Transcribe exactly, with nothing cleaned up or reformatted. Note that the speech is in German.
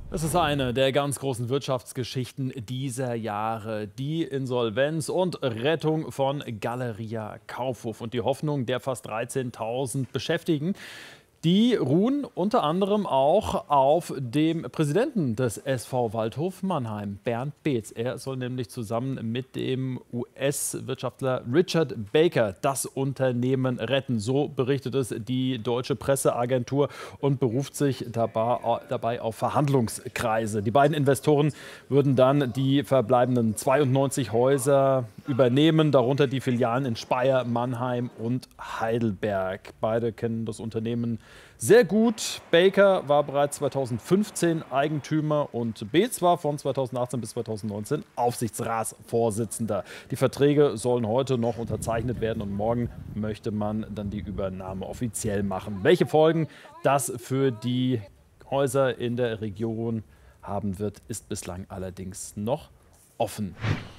Es ist eine der ganz großen Wirtschaftsgeschichten dieser Jahre. Die Insolvenz und Rettung von Galeria Kaufhof und die Hoffnung der fast dreizehntausend Beschäftigten. Die ruhen unter anderem auch auf dem Präsidenten des S V Waldhof Mannheim, Bernd Beetz. Er soll nämlich zusammen mit dem U S-Wirtschaftler Richard Baker das Unternehmen retten. So berichtet es die deutsche Presseagentur und beruft sich dabei, dabei auf Verhandlungskreise. Die beiden Investoren würden dann die verbleibenden zweiundneunzig Häuser übernehmen, darunter die Filialen in Speyer, Mannheim und Heidelberg. Beide kennen das Unternehmen sehr gut. Baker war bereits zweitausendfünfzehn Eigentümer und Beetz war von zweitausendachtzehn bis zweitausendneunzehn Aufsichtsratsvorsitzender. Die Verträge sollen heute noch unterzeichnet werden und morgen möchte man dann die Übernahme offiziell machen. Welche Folgen das für die Häuser in der Region haben wird, ist bislang allerdings noch offen.